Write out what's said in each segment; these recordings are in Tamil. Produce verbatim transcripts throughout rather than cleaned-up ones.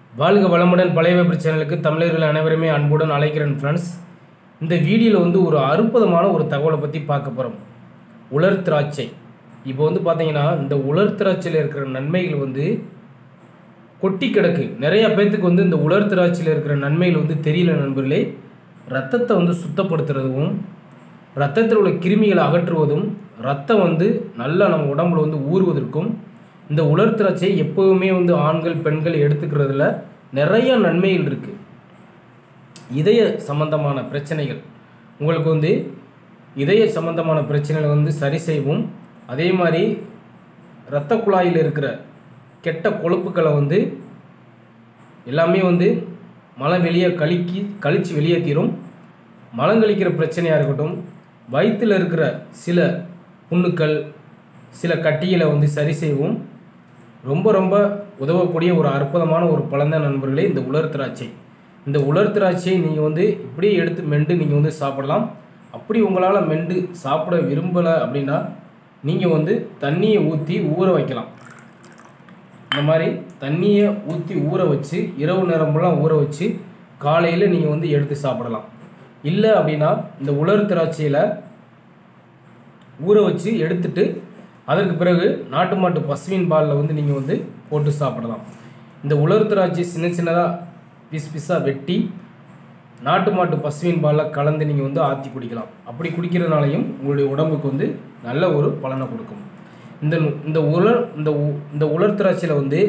வாழ்க வளமுடன் பழைய வெப்பர் சேனலுக்கு தமிழர்கள் அனைவருமே அன்புடன் அழைக்கிறேன் ஃப்ரெண்ட்ஸ். இந்த வீடியோவில் வந்து ஒரு அற்புதமான ஒரு தகவலை பற்றி பார்க்க போகிறோம். உலர் திராட்சை. இப்போ வந்து பார்த்தீங்கன்னா இந்த உலர் திராட்சையில் இருக்கிற நன்மைகள் வந்து கொட்டி கிடக்கு. நிறைய பேர்த்துக்கு வந்து இந்த உலர் திராட்சையில் இருக்கிற நன்மைகள் வந்து தெரியல நண்பர்களே. ரத்தத்தை வந்து சுத்தப்படுத்துறதும், ரத்தத்தில் உள்ள கிருமிகளை அகற்றுவதும், ரத்தம் வந்து நல்லா நம்ம உடம்புல வந்து ஊறுவதற்கும் இந்த உலர் திராட்சை எப்போவுமே வந்து ஆண்கள் பெண்கள் எடுத்துக்கிறதுல நிறைய நன்மைகள் இருக்குது. இதய சம்பந்தமான பிரச்சனைகள், உங்களுக்கு வந்து இதய சம்பந்தமான பிரச்சனைகளை வந்து சரி செய்வோம். அதே மாதிரி இரத்த குழாயில் இருக்கிற கெட்ட கொழுப்புக்களை வந்து எல்லாமே வந்து மலம் வெளியே கழிக்கி கழித்து வெளியேற்றிடும். மலம் கழிக்கிற பிரச்சனையாக இருக்கட்டும், வயிற்றில் இருக்கிற சில புண்ணுக்கள், சில கட்டிகளை வந்து சரி செய்வோம். ரொம்ப ரொம்ப உதவக்கூடிய ஒரு அற்புதமான ஒரு பழந்தான் நண்பர்களே இந்த உலர் திராட்சை. இந்த உலர் திராட்சையை நீங்கள் வந்து இப்படியே எடுத்து மெண்டு நீங்கள் வந்து சாப்பிடலாம். அப்படி உங்களால் மெண்டு சாப்பிட விரும்பலை அப்படின்னா நீங்கள் வந்து தண்ணியை ஊற்றி ஊற வைக்கலாம். இந்த மாதிரி தண்ணியை ஊற்றி ஊற வச்சு இரவு நேரமெல்லாம் ஊற வச்சு காலையில் நீங்கள் வந்து எடுத்து சாப்பிடலாம். இல்லை அப்படின்னா இந்த உலர் திராட்சையில் ஊற வச்சு எடுத்துட்டு அதற்கு பிறகு நாட்டு மாட்டு பசுவின் பாலில் வந்து நீங்கள் வந்து போட்டு சாப்பிடலாம். இந்த உலர் திராட்சை சின்ன சின்னதாக பீஸ் பீஸாக வெட்டி நாட்டு மாட்டு பசுவின் பாலில் கலந்து நீங்கள் வந்து ஆற்றி குடிக்கலாம். அப்படி குடிக்கிறதுனாலையும் உங்களுடைய உடம்புக்கு வந்து நல்ல ஒரு பலனை கொடுக்கும். இந்த இந்த உலர் இந்த இந்த உலர் திராட்சையில் வந்து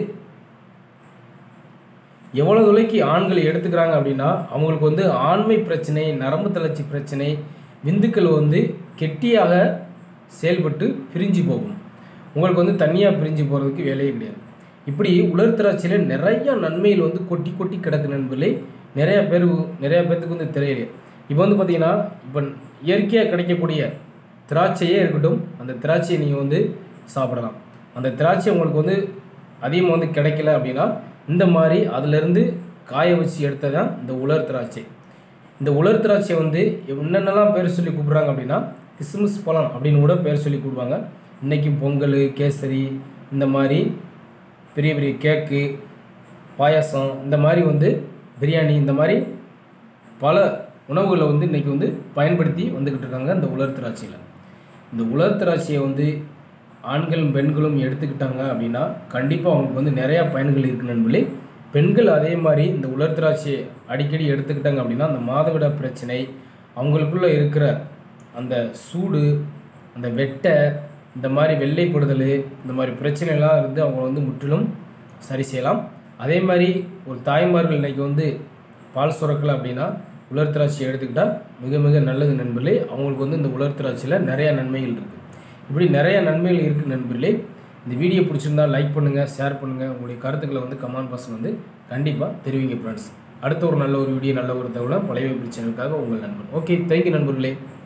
எவ்வளோ தொலைக்கு ஆண்கள் எடுத்துக்கிறாங்க அப்படின்னா அவங்களுக்கு வந்து ஆண்மை பிரச்சனை, நரம்பு தளர்ச்சி பிரச்சனை, விந்துக்கள் வந்து கெட்டியாக செயல்பட்டு பிரிஞ்சு போகும். உங்களுக்கு வந்து தனியாக பிரிஞ்சு போகிறதுக்கு வேலையே கிடையாது. இப்படி உலர் திராட்சையில் நிறைய நன்மைகள் வந்து கொட்டி கொட்டி கிடக்கு நண்பர்களே. நிறையா பேர் நிறையா பேர்த்துக்கு வந்து தெரியல. இப்போ வந்து பார்த்திங்கன்னா இப்போ இயற்கையாக கிடைக்கக்கூடிய திராட்சையே இருக்கட்டும், அந்த திராட்சையை நீங்கள் வந்து சாப்பிடலாம். அந்த திராட்சை உங்களுக்கு வந்து அதிகமாக வந்து கிடைக்கல அப்படின்னா இந்த மாதிரி அதிலேருந்து காய வச்சு எடுத்தது தான் இந்த உலர் திராட்சை. இந்த உலர் திராட்சை வந்து என்னென்னலாம் பேர் சொல்லி கூப்பிட்றாங்க அப்படின்னா கிறிஸ்மஸ் பழம் அப்படின்னு கூட பேர் சொல்லி கூடுவாங்க. இன்றைக்கி பொங்கல், கேசரி, இந்த மாதிரி பெரிய பெரிய கேக்கு, பாயாசம், இந்த மாதிரி வந்து பிரியாணி, இந்த மாதிரி பல உணவுகளை வந்து இன்றைக்கி வந்து பயன்படுத்தி வந்துக்கிட்டு இருக்காங்க இந்த உலர் திராட்சையில். இந்த உலர் திராட்சையை வந்து ஆண்களும் பெண்களும் எடுத்துக்கிட்டாங்க அப்படின்னா கண்டிப்பாக அவங்களுக்கு வந்து நிறையா பயன்கள் இருக்குது நண்பர்களே. பெண்கள் அதே மாதிரி இந்த உலர் திராட்சையை அடிக்கடி எடுத்துக்கிட்டாங்க அப்படின்னா அந்த மாதவிட பிரச்சனை, அவங்களுக்குள்ளே இருக்கிற அந்த சூடு, அந்த வெட்டை, இந்த மாதிரி வெள்ளைப்படுதல், இந்த மாதிரி பிரச்சனைலாம் இருந்து அவங்க வந்து முற்றிலும் சரி செய்யலாம். அதே மாதிரி ஒரு தாய்மார்கள் இன்றைக்கி வந்து பால் சுரக்கலை அப்படின்னா உலர் திராட்சையை எடுத்துக்கிட்டால் மிக மிக நல்லது நண்பர்களே. அவங்களுக்கு வந்து இந்த உலர் திராட்சையில் நிறையா நன்மைகள் இருக்குது. இப்படி நிறையா நன்மைகள் இருக்குது நண்பர்களே. இந்த வீடியோ பிடிச்சிருந்தால் லைக் பண்ணுங்கள், ஷேர் பண்ணுங்கள். உங்களுடைய கருத்துக்களை வந்து கமெண்ட் பாக்ஸில் வந்து கண்டிப்பாக தெரிவிங்க ஃப்ரெண்ட்ஸ். அடுத்த ஒரு நல்ல ஒரு வீடியோ, நல்ல ஒரு தகவலை பழைய வெப்பர் சேனலுக்காக உங்கள் நண்பன். ஓகே, தேங்க்யூ நண்பர்களே.